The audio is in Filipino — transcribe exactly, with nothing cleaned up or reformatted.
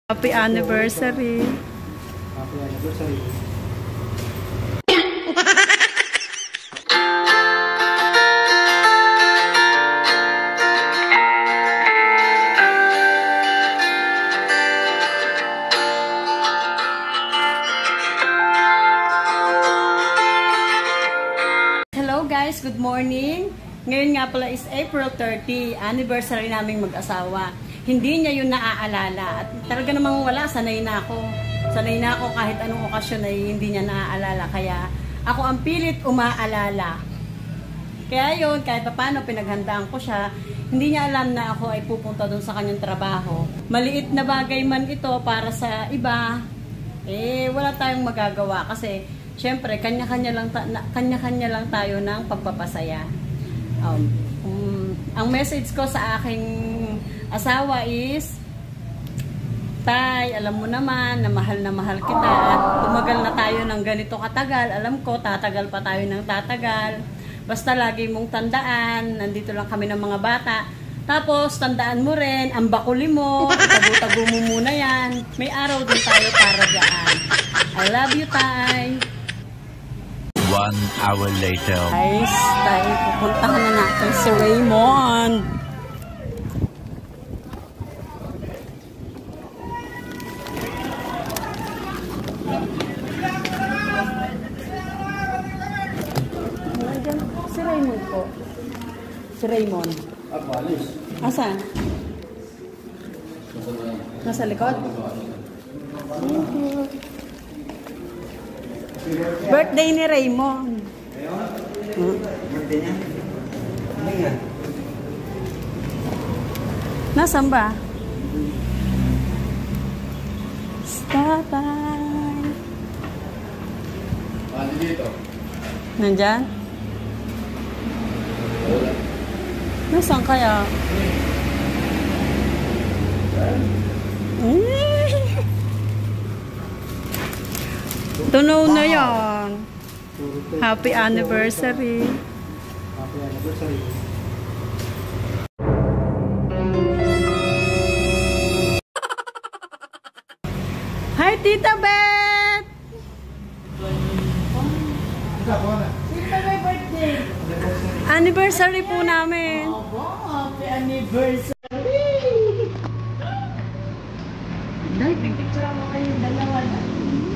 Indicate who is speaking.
Speaker 1: Happy anniversary.
Speaker 2: Happy anniversary.
Speaker 1: Hello guys, good morning. Ngayon nga pala is April thirty, anniversary naming mag-asawa. Hindi niya yun naaalala. At talaga namang wala, sanay na ako. Sanay na ako kahit anong okasyon ay hindi niya naaalala. Kaya ako ang pilit umaalala. Kaya yun, kahit paano pinaghandaan ko siya, hindi niya alam na ako ay pupunta doon sa kanyang trabaho. Maliit na bagay man ito para sa iba, eh wala tayong magagawa. Kasi syempre, kanya-kanya lang, kanya-kanya lang tayo ng pagpapasaya. Um, um, ang message ko sa aking asawa is, Tay, alam mo naman na mahal na mahal kita at tumagal na tayo ng ganito katagal. Alam ko, tatagal pa tayo ng tatagal. Basta lagi mong tandaan, nandito lang kami ng mga bata. Tapos, tandaan mo rin, ang bakuli mo, itago-tago mo muna yan. May araw din tayo para dyan. I love you, Tay.
Speaker 3: One hour later.
Speaker 1: Guys, tayo pupuntahan na natin si Raymond. Si Raymond po. Si Raymond. Asan? Nasa likod? Thank you. Birthday ni Raymond. Hmm?
Speaker 2: Birthday niya? Ano yan?
Speaker 1: Nasaan ba? Tatay.
Speaker 2: Ano dito?
Speaker 1: Nandyan? Nasaan kaya? Tunaw na yan. Happy anniversary.
Speaker 2: Happy anniversary.
Speaker 1: Hi, Tita Beth!
Speaker 4: Sino may birthday?
Speaker 1: Anniversary po namin.
Speaker 4: Aba, happy anniversary! Dahil pipicture mo kayong dalawa na.